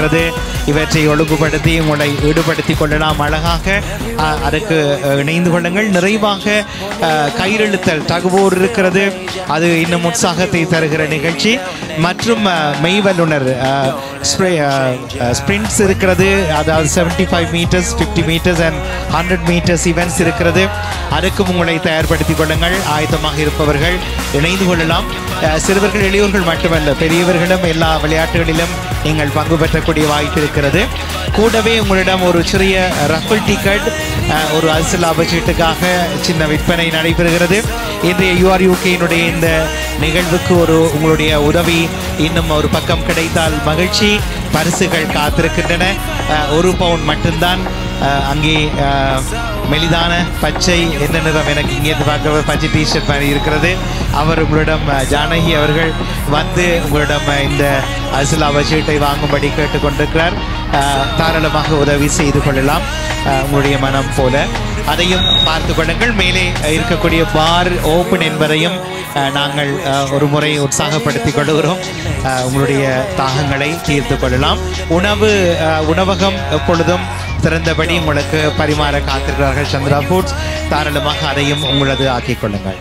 இவற்றை ஒழுங்குபடுத்தி உங்களை ஈடுபடுத்திக் கொள்ளலாம். அழகாக அதற்கு இணைந்து கொள்ளுங்கள். நிறைவாக கயிறெழுத்தல் தகுவோர் இருக்கிறது. அது இன்னும் உற்சாகத்தை தருகிற நிகழ்ச்சி. மற்றும் மெய்வல்லுனர் ஸ்பிரிண்ட்ஸ் இருக்கிறது. அதாவது 75 metres, 50 metres and 100 metres events இருக்கிறது. அதுக்கும் உங்களை தயார்படுத்திக் கொள்ளுங்கள். ஆயத்தமாக இருப்பவர்கள் இணைந்து கொள்ளலாம். சிறுவர்கள் எளியோர்கள் மட்டுமல்ல, பெரியவர்களும் எல்லா விளையாட்டுகளிலும் நீங்கள் பங்கு பெற்றக்கூடிய வாய்ப்பு இருக்கிறது. கூடவே உங்களிடம் ஒரு சிறிய ரஃபிள் டிக்கெட், ஒரு அரசியல் லாபச்சீட்டுக்காக சின்ன விற்பனை நடைபெறுகிறது. இன்றைய URUK-னுடைய இந்த நிகழ்வுக்கு உங்களுடைய உதவி இன்னும் ஒரு பக்கம் கிடைத்தால் மகிழ்ச்சி. பரிசுகள் காத்திருக்கின்றன. 1 பவுண்ட் மட்டும்தான். அங்கே மெலிதான பச்சை, என்ன நிறம் எனக்கு இங்கேருந்து பார்க்க பச்சை டிஷர்ட் மாதிரி இருக்கிறது. அவர் உங்களிடம் ஜானகி அவர்கள் வந்து உங்களிடம் இந்த அரசியல் சீட்டை வாங்கும்படி கேட்டுக்கொண்டிருக்கிறார். தாராளமாக உதவி செய்து கொள்ளலாம் உங்களுடைய மனம் போல. அதையும் பார்த்து கொள்ளுங்கள். மேலே இருக்கக்கூடிய பார் ஓப்பன் என்பதையும் நாங்கள் ஒரு முறை உற்சாகப்படுத்திக் கொள்கிறோம். உங்களுடைய தாகங்களை தீர்த்து கொள்ளலாம். உணவகம் எப்பொழுதும் திறந்தபடி உங்களுக்கு பரிமாற காத்திருக்கிறார்கள் சந்திரா ஃபுட்ஸ். தாராளமாக அதையும் உங்களது ஆக்கிக் கொள்ளுங்கள்.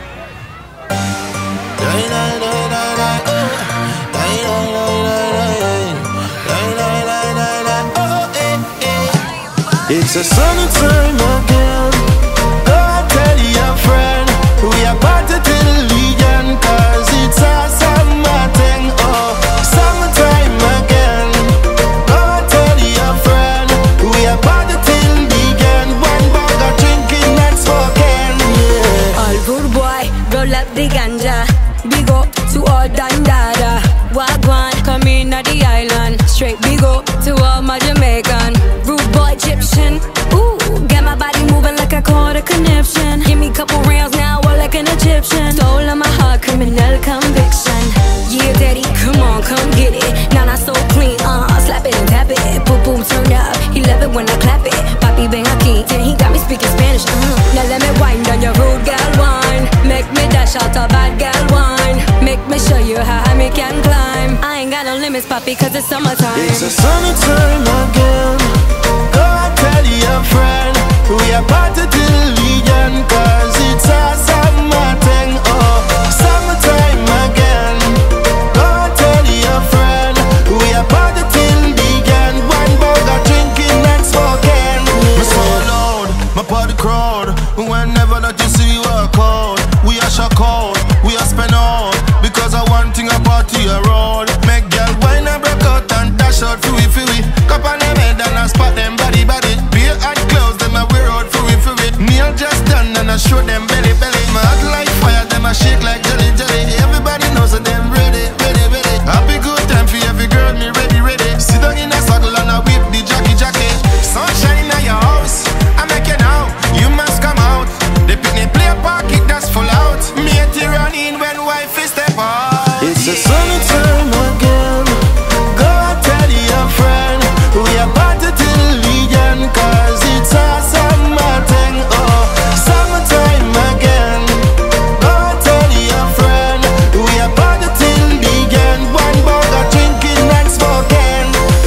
It's a summertime again. Go tell your friend we are party till legion, 'cause it's a summer thing. Oh, summertime again. Go tell your friend we are party till legion. One bag of drinking and smoking. Yeah. All good boy, roll up the ganja. Big up to all Dandada. Wagwan, come in at the island. Straight big up to all my Jamaican. Rude boy Egyptian. Ooh, get my body moving like I caught a conniption. Give me a couple rounds now, all like an Egyptian. Stole my heart, criminal conviction. Yeah, daddy, come on, come get it. Now not so clean, slap it and tap it. Boom, boom, turn up. He love it when I clap it. Papi bang aquí, then he got me speaking Spanish. Now let me wind on your rude gal wine. Make me dash out a bad gal wine. Make me show you how I make can climb. I ain't got no limits, papi, 'cause it's summertime. It's a summertime again. Go tell your friend we are party till legion, 'cause it's a summer thing. Oh, summertime again. Go tell your friend we are party till legion. One bag of drinking and smoking. Me so loud, my party crowd. Whenever that you see we work out, we are shock out, we are spend out, because I one thing about you road. Make girl wine and break out and dash out for we. Cup on them head and I spot them body. Beer and clothes them I wear out for we. Meal just done and I show them belly. My heart like fire, them I shake like jelly. Everybody knows that them ready. Happy good time for every girl, me ready. Sit down in a saddle and I whip the jockey. Sunshine in your house, I make you now. You must come out. The picnic play pocket that's full out. Me at the run in when wife is step out. It's a summertime again. Go tell your friend we are party till legion, 'cause it's a summer thing. Oh, summertime again. Go tell your friend we are party till legion. One bag of drinking and smoking.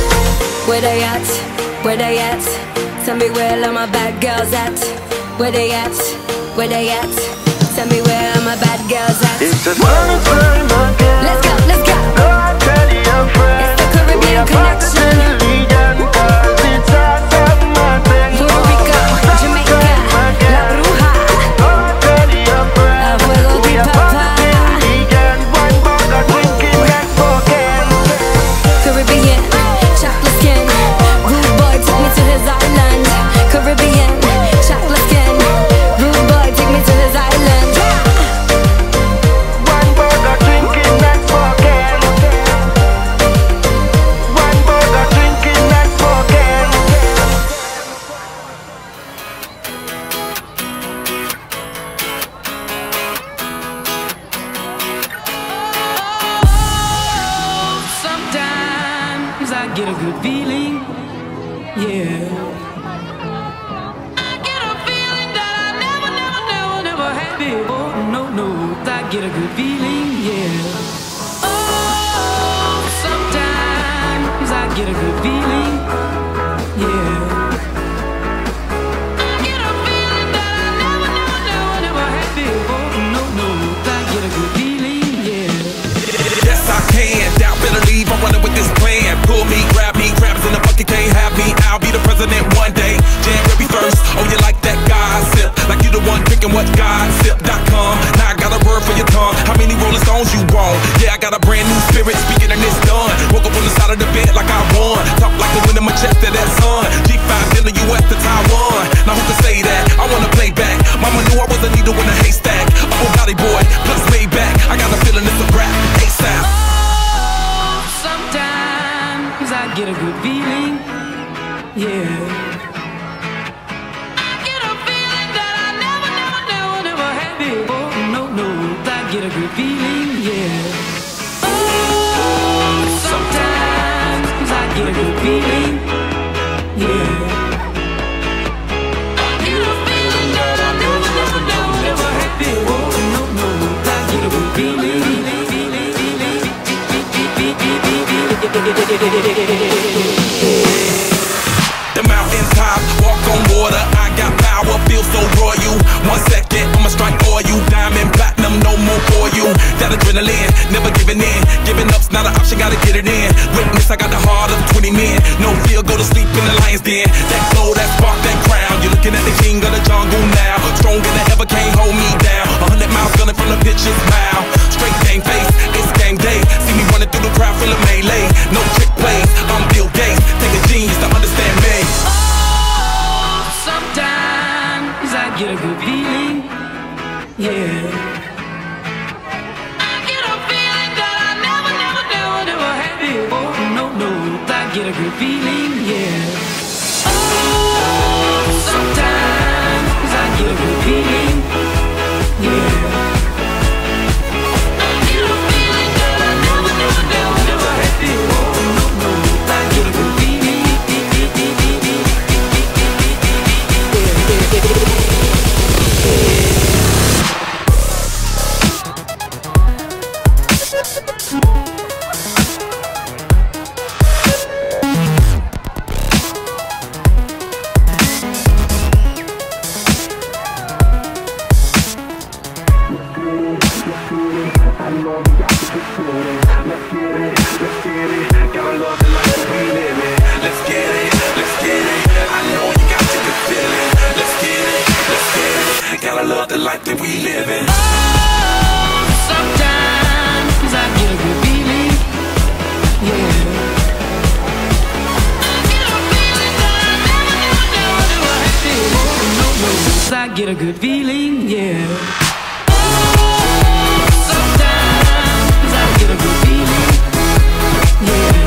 Where they at? Where they at? Tell me where all my bad girls at? Where they at? Where they at? Tell me where all my bad girls at? It's a summertime again. Let's go, let's go. Go tell your friend It's the Caribbean connection. legion, 'cause it's a summer thing. Puerto Rico, Jamaica, La Bruja. Go tell your friend A fuego we de are papa. party till legion. One bag of drinking and smoking. Caribbean, chocolate skin. Rude boy took me to his island. Caribbean, chocolate skin. Rude boy took me to his island. One bag of drinking and smoking. One bag of drinking and smoking. Sometimes I get a good feeling, yeah. I get a feeling that I never had before. No, I get a good feeling, yeah. Oh, sometimes I get a good feeling, yeah. I get a feeling that I never had before. No, I get a good feeling, yeah. Yes, I can. Doubt, better leave. I'm running with this plan. Pull me, grab me, crabs in the bucket can't have me. I'll be the president one day. January 1st. Oh, you like that gossip? Like you the one drinking what gossip.com. Now I got a word for your tongue. How many Rolling Stones you want? Yeah, I got a brand new spirit speaking and it's done. Woke up on the side of the bed like I won. Talk like the wind in my chest to that sun. G5 in the US to Taiwan. Now who can say that? I wanna play back. Mama knew I was a needle in a haystack. A Bugatti boy, plus Maybach. I got a feeling it's a rap. ASAP. Sometimes I get a good feeling, yeah. I get a feeling that I never had before. No, I get a good feeling, yeah. Oh, sometimes I get a good feeling, yeah. I get a feeling that I never had before. No, I get a good feeling. The mountain top, walk on water. I got power, feel so royal. 1 second, I'ma strike for you. Diamond, platinum, no more for you. That adrenaline, never giving in. Giving up's not an option, gotta get it in. Witness, I got the heart of 20 men. No fear, go to sleep in the lion's den. That glow, that spark, that crown. You're looking at the king of the jungle now. Stronger than ever, can't hold me down. 100 miles gunning from the pitcher's mouth. Straight game face, it's game day. See me running through the crowd, full of melee. No trick plays, I'm Bill Gates. Take a genius to understand me. Oh, sometimes I get a good feeling, yeah. I get a feeling that I never had before. No, I get a good feeling, yeah. Oh, sometimes I get a good feeling, yeah. I get a feeling that I never had before. No, I get a good feeling. Gotta love the life that we live in. Oh, sometimes I get a good feeling, yeah. I get a feeling that I never had before. No, I get a good feeling, yeah. Oh, sometimes I get a good feeling, yeah.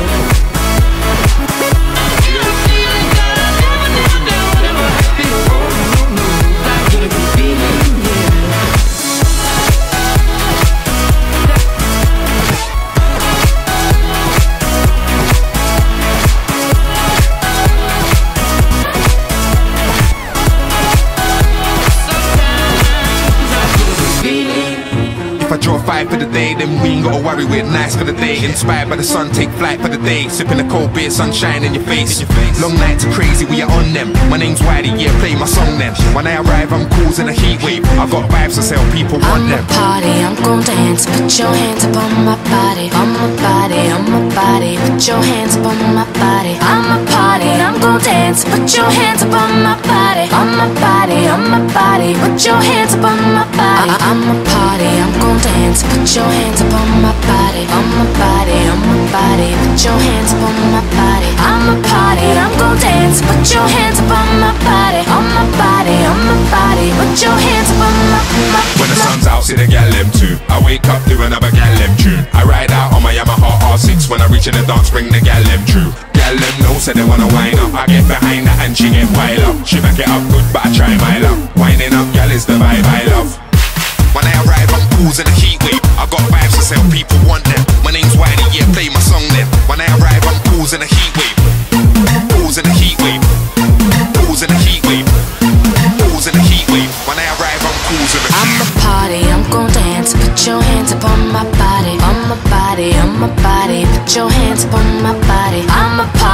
I get a feeling that I never had before. No, I get a good feeling, yeah. If I draw 5 for the day, then we ain't gotta worry, we're nice for the day. Inspired by the sun, take flight for the day. Sipping a cold beer, sunshine in your face. Long nights are crazy, we are on them. My name's Wiley, yeah, play my song then. When I arrive, I'm causing a heat wave. I got vibes to sell, people want them. I'm a party, I'm gon' dance. Put your hands up on my body, on my body, on my body. Put your hands up on my body. I'm a party, I'm gon' dance. Put your hands up on my body, on my body, on my body. Put your hands up on my body. I'm a party, I'm gon' dance. Put your hands up on my body, on my body, on my body. Put your hands up on my body. I'm a party, I'm gon' dance. Put your hands up on my body, on my body, on my body. Put your hands up on my When the sun's out, see the gal them too. I wake up to another gal them tune. I ride out on my Yamaha R6. When I reach in the dance, bring the gal them true. Gal them know, say they wanna wind up. I get behind that and she get wild up. She back it up good, but I try my luck. Winding up, gal is the vibe I love. When I arrive, I'm causing a heat wave. I got vibes to sell, people want them. My name's Wiley, yeah, play my song then. When I arrive, I'm causing a heat wave. Causing a heat wave. Causing a heat wave. Causing a heat wave. When I arrive, I'm causing a heat wave. I'm a party, I'm gon' dance. Put your hands up on my body, on my body, on my body. Put your hands up on my body. I'm a party.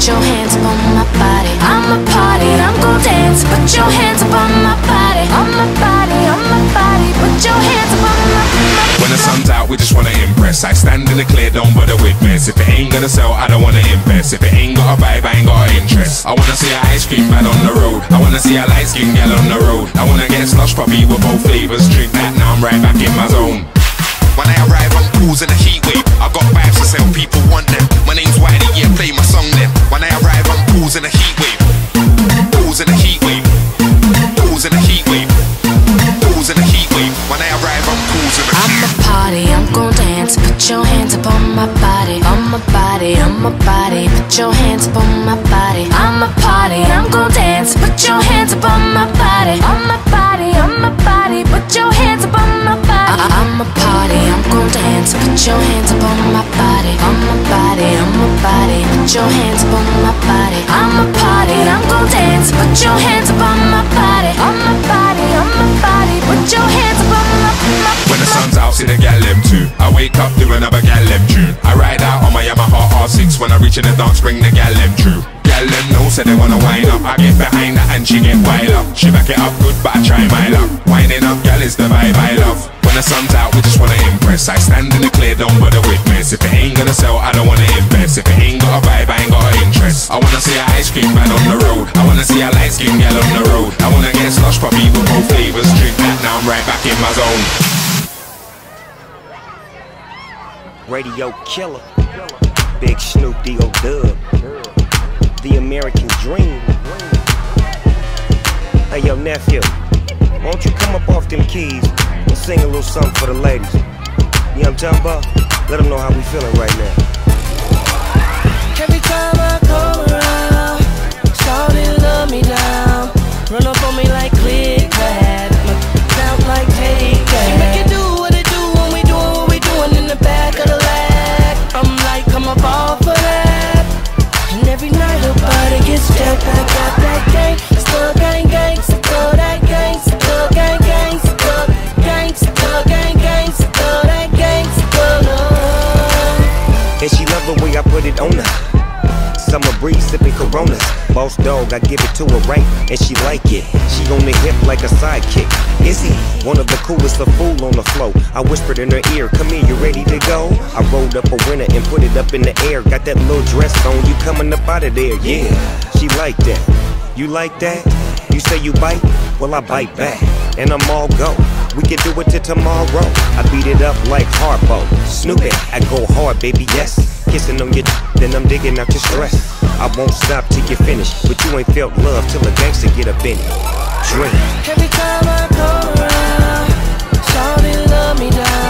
put your hands up on my body. I'm a party, I'm gon' dance. Put your hands up on my body. On my body, on my body. Put your hands up on my body. When the sun's out, we just wanna impress. I stand in the clear, don't bother with mess. If it ain't gonna sell, I don't wanna invest. If it ain't got a vibe, I ain't got an interest. I wanna see a ice cream man on the road. I wanna see a light skin gal on the road. I wanna get slush puppy with both flavors. Drink that, now I'm right back in my zone. When I arrive, I'm cruising a heat wave. I got vibes to sell, people want them. My name's Wiley, yeah, play my song then. When I arrive, I'm cruising a heat wave. Cruising a heat wave. Cruising a heat wave. Cruising a heat wave. When I arrive, I'm cruising a heat wave. I'm a party, I'm gon' dance. Put your hands up on my body. On my body, on my body. Put your hands up on my body. I'm a party, I'm gon' dance. Put your hands up on my body. On my body, on my body. Put your hands up on my body. I'm a party, I'm gon' dance. Put your hands up on my body. On my body, on my body. Put your hands up on my body. I'm a party, I'm gon' dance. Put your hands up on my body. On my body, on my body. Put your hands up on my body. When the sun's out, see the gal them too. I wake up to another gal them tune. I ride out on my Yamaha R6. When I reach in the dance, bring the gal them true. Gal them know, say they wanna wind up. I get behind her and she get wild up. She back it up good, but I try my luck. Winding up, gal is the vibe I love. When the sun's out, we just wanna impress. I stand in the clear, don't bother with mess. If it ain't gonna sell, I don't wanna invest. If it ain't got a vibe, I ain't got an interest. I wanna see a ice cream man on the road. I wanna see a light skin gal on the road. I wanna get slush puppy with both flavors. Drink that, now I'm right back in my zone. Radio killer, Big Snoop D.O. Dub, the American dream. Hey yo nephew, why don't you come up off them keys and sing a little something for the ladies? You know what I'm talking about? Let them know how we feeling right now. Every time I come around, shawty love me down. Run up on me like click that, sound like take that. She make it do what it do when we doing what we doing in the back of the lag. I'm like, I'm a ball for that. And every night her body gets jacked. I got that gang, still gang gang, still that gang, still gang gang, still gang, still gang gang, still that gang, still love. And she love the way I put it on her. Summer breeze sipping Coronas. Boss dog, I give it to her right, and she like it. She on the hip like a sidekick. Is he one of the coolest, a fool on the flow? I whispered in her ear, come here, you ready to go? I rolled up a winner and put it up in the air. Got that little dress on, you coming up out of there, yeah. She like that. You like that? You say you bite? Well, I bite back, and I'm all go. We can do it till tomorrow. I beat it up like Harpo. Snoop it, I go hard, baby, yes. Kissing on your then I'm digging out your stress. I won't stop till you finish, but you ain't felt love till a gangster get up in it. Drink. Every time I come around, shawty love me down.